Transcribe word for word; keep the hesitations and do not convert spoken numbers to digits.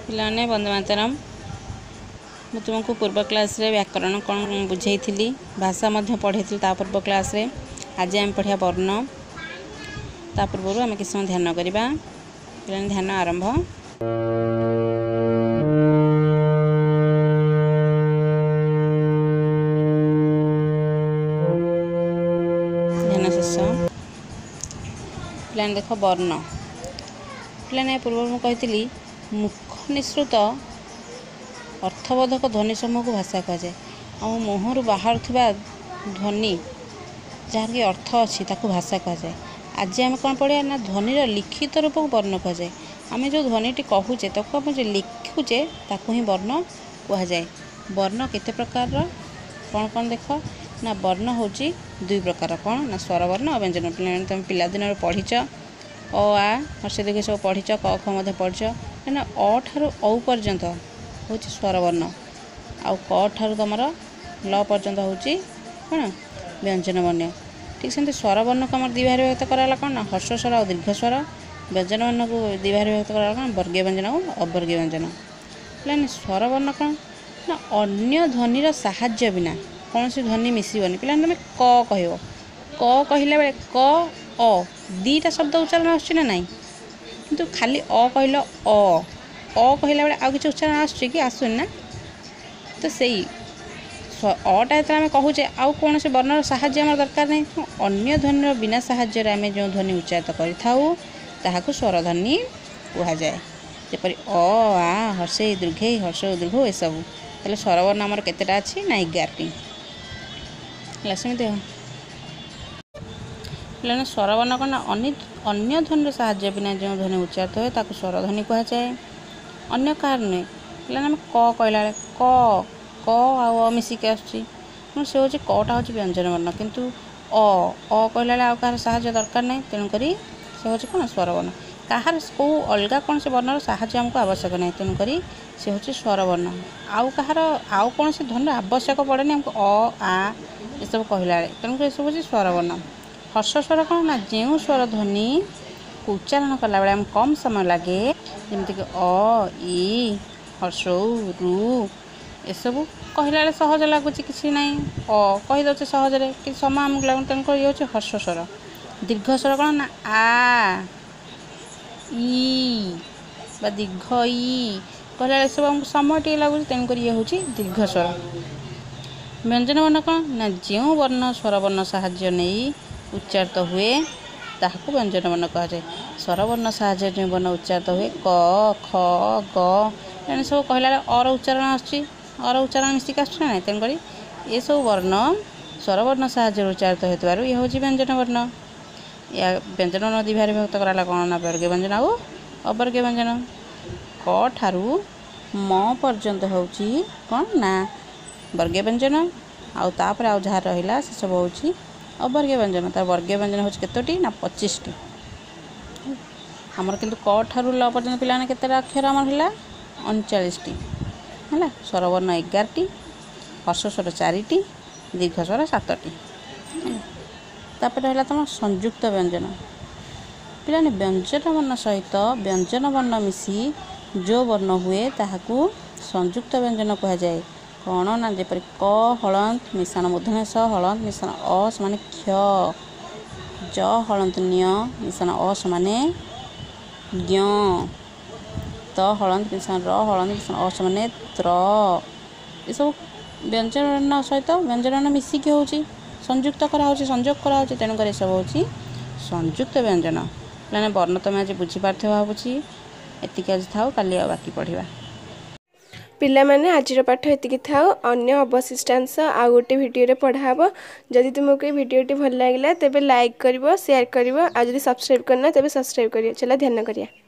पिलाने वंदे मातरम। मु तुमको पूर्व क्लास रे व्याकरण कौन बुझे भाषा पढ़े ता पूर्व क्लास रे। आज आम पढ़िया वर्ण ता पूर्व आम किस समय ध्यान करवा। पिलाने ध्यान आरंभ। ध्यान शेष। पिलाने देख वर्ण। पिलाने पूर्व मु कही मुख निसृत अर्थबोधक ध्वनि समूह को भाषा कहुए। आम मुहर बाहर थिबा ध्वनि जार कि अर्थ अच्छी ताकू भाषा कहुए। आज आम कौन पढ़िया ना ध्वनिर लिखित रूप को वर्ण कहुए। आम जो ध्वनिटी कहूचे ताकू आम जो लिखुचे ताकू ही वर्ण कहुए। वर्ण केते प्रकार कौन कौन देख ना वर्ण हूँ दुई प्रकार कौन ना स्वर वर्ण और व्यंजन। पिला तुम पिलादिन पढ़ीच अ आ हर्ष दीर्घ सब पढ़ीच क ख मध्य पढ़ीच ना अ ठारू औ पर्यंत हूँ स्वर वर्ण आउ क ठारू तुम ल पर्यंत हूँ कौन व्यंजन वर्ण। ठीक से स्वर वर्ण को आम द्विभार विभक्त कराला कौन ना हर्ष स्वर और दीर्घ स्वर। व्यंजन वर्ण को द्विभार विभक्त कराला कौन वर्गीय व्यंजन और अवर्गीय व्यंजन। पिलाने स्वर वर्ण कौन ना अन्य ध्वनिर साहाय्य बिना कौन सी ध्वनि मिसबनी। पिलाने तुम क कह क कहला बेले क अ दीटा शब्द उच्चारण आसुची ना नाई किंतु खाली अ कहल अ अ कहला बेले आ किसी उच्चारण आसुची कि आसुनी ना। तो सही अटा जो आम कहूचे आउ कौन से वर्णर साहाय्य आम दरकार नहीं। अन्य ध्वनिर बिना साहाय्य आम जो ध्वनि उच्चारित करूँ स्वर ध्वनि कह जाए। जपरी अ आ हर्षे दीर्घे हर्ष दीर्घ ये सब ताले स्वर वर्ण आमर केतेटा अच्छी ना एगारटी। सेमती पिलाने स्वर वर्ण कौन अन्य ध्वनिर साहाय्य बिना जो ध्वनि उच्चारित हुए ताकू स्वर ध्वनि कह जाए। अन्य कार नुहे पिलाने आम क कहला क क आ मिसिक आसुची से हूँ कटा हूँ व्यंजन वर्ण किंतु अ अ कहला आ कहार साहाय्य दरकार नहीं। तेणुक से हूँ कौन स्वर वर्ण कहार कौ अलग कौन से वर्णर साहाय्य आमको आवश्यक नहीं। तेणुक से हूँ स्वर वर्ण आउ कहार आउ कौन से ध्वनि आवश्यक पड़े नहीं हमको अ आ ये सब कहला बेले। तेणुक ये सब हूँ स्वर वर्ण। हर्ष स्वर कौन ना जो स्वर ध्वनि उच्चारण कला बेले आम कम समय लगे जमीक अ इ हर्ष रु ये सब कहला बेले सहज लगुच कि ना अ कहीदे सहजरे कि समय आमको लगुन। तेणुक ये हूँ हर्ष स्वर। दीर्घ स्वर कौन ना आ इ बा दीर्घ इ कहला बेले सब आमको समय टे लगुच। तेणुक ये हूँ दीर्घ स्वर। व्यंजन वर्ण कौन ना जो वर्ण स्वर वर्ण साहाय्य नहीं उच्चारित हुए ताहाको व्यंजन वर्ण कह जाए। स्वर वर्ण साहाय्य जो वर्ण उच्चारित हुए क ख ग एने सब कहला अर उच्चारण आसुची अर उच्चारण मिसिक आसुची ना। तेणुक ये सब वर्ण स्वर वर्ण साहाय्य उच्चारित होता ये हूँ व्यंजन वर्ण। या व्यंजन वर्ण द्विभार विभक्त कराला कौन ना वर्गीय व्यंजन और अवर्गीय व्यंजन। क ठारू म पर्यंत हूँ कौन ना वर्गीय व्यंजन आउ तापर आउ जहाँ रहा से सब हूँ अवर्गीय व्यंजन। तार वर्गीय व्यंजन हूँ केतोटी ना पच्चीस टी आमर किंतु क ठारू ल पर्यंत पिलाने केते अक्षर आमर है उनचालीस टी है। स्वर वर्ण एगार टी हर्ष स्वर चार टी दीर्घ स्वर सात टी। तापर है तुम संयुक्त व्यंजन। पिलाने व्यंजन वर्ण सहित व्यंजन वर्ण मिसी जो वर्ण हुए ताहाकू संयुक्त व्यंजन कह जाए। कौन ना जपर क हलंत मिश्रण मूर्धन्य स हलंत मिश्रण अ समान क्ष ज हलंत न्य मिश्रण अ समान ज्ञ त हलंत मिश्रण र हलंत मिश्रण अ समान त्र ये सब व्यंजन वर्ण सहित व्यंजन वर्ण मिसिकी हूँ संयुक्त करा संयोग करा। तेणुक ये सब हूँ संयुक्त व्यंजन। मैंने वर्ण तुम आज बुझीपार भावुँ एतिक आज था काली बाकी पढ़ा। पिला माने आजिर पाठ एतिकी थाओ अन्य अवशिष्टांश आ गोटे भिडियो रे पढ़ाबो। जदि तुमको ये भिडियोटी भल लागिला तेबे लाइक करिवो शेयर करिवो आ जदि सब्सक्राइब करना तेबे सब्सक्राइब करियो। चला ध्यान करिया।